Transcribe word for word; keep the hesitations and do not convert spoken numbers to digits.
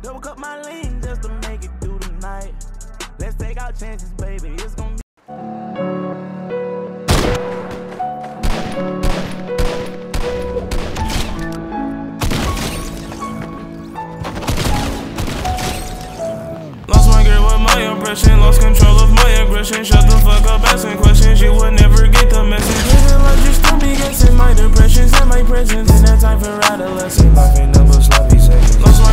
Double cup my lean just to make it through the night. Let's take our chances, baby. It's gonna be. Lost my girl with my impression, lost control of my aggression. Shut the fuck up asking questions, you would never get the message. Living like you still be guessing my depressions and my presence. In that time for adolescence, life ain't number sloppy seconds. Lost